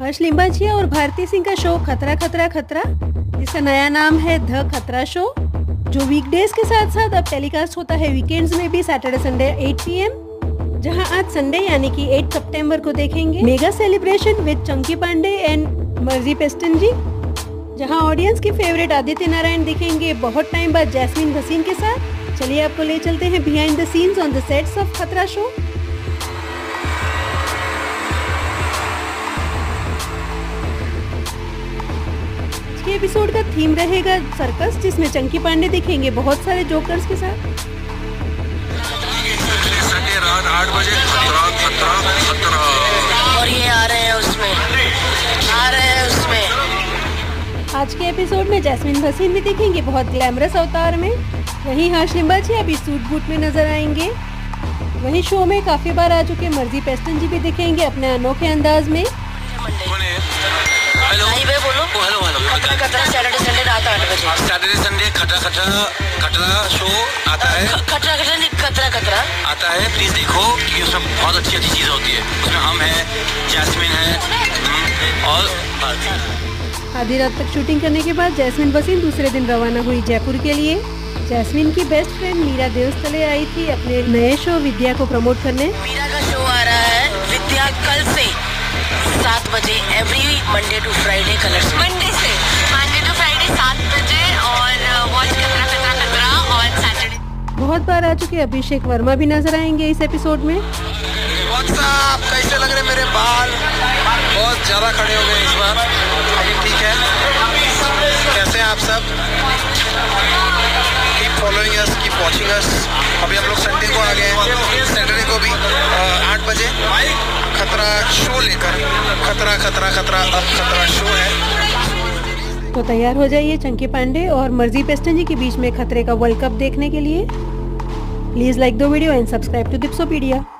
हर्ष लिम्बाचिया और भारती सिंह का शो खतरा खतरा खतरा, जिसका नया नाम है द खतरा शो, जो वीकडेज के साथ साथ अब टेलीकास्ट होता है वीकेंड्स में भी, सैटरडे संडे 8 PM, जहां आज संडे यानी कि 8 सितंबर को देखेंगे mega celebration with Chunky Panday and Marzi Pestonji, जहां ऑडियंस के फेवरेट आदित्य नारायण दिखेंगे बहुत टाइम बाद जैस्मिन भसीन के साथ। चलिए आपको ले चलते हैं behind the scenes on the sets of Khatra show. ये एपिसोड का थीम रहेगा सर्कस, जिसमें चंकी पांडे दिखेंगे बहुत सारे जोकर्स के साथ। संडे रात 8 बजे खतरा खतरा खतरा, और ये आ रहे हैं उसमें। आज के एपिसोड में जैस्मिन भसीन भी दिखेंगे बहुत ग्लैमरस अवतार में। वहीं हर्ष लिम्बाचिया अभी सूट बूट में नजर आएंगे। वहीं शो में काफी बार आ चुके मर्जी पेस्टनजी भी दिखेंगे अपने अनोखे अंदाज में। हेलो बोलो। हेलो खतरा खतरा सैटरडे संडे रात 8 बजे। सैटरडे संडे खतरा खतरा खतरा शो आता है। खतरा खतरा नहीं, खतरा खतरा आता है। प्लीज देखो कि उसमें बहुत अच्छी अच्छी चीजें होती है। उसमें हम हैं, जैस्मिन है और भारती। आधी रात तक शूटिंग करने के बाद जैस्मिन भसीन दूसरे दिन रवाना हुई जयपुर के लिए। जैस्मिन की बेस्ट फ्रेंड मीरा देओस्थले आई थी अपने नए शो विद्या को प्रमोट करने। मीरा का शो आ रहा है विद्या कल से 7 बजे every Monday to Friday Colors. Monday to Friday 7 बजे और वॉच खतरा खतरा खतरा ऑन सैटरडे। बहुत बार आ चुके अभिषेक वर्मा भी नजर आएंगे इस एपिसोड में। व्हाट्सअप कैसे लग रहे मेरे बाल? बहुत ज्यादा खड़े हो गए इस बार, लेकिन ठीक है। कैसे हैं आप सब? Keep following us, keep watching us. अभी हम लोग संडे को आ गए हैं, सैटरडे को भी 8 बजे खतरा शो लेकर। खतरा खतरा खतरा अब खतरा शो है। तो तैयार हो जाइए चंकी पांडे और मर्जी पेस्टनजी के बीच में खतरे का वर्ल्ड कप देखने के लिए। Please like the video and subscribe to दिप्सोपीडिया।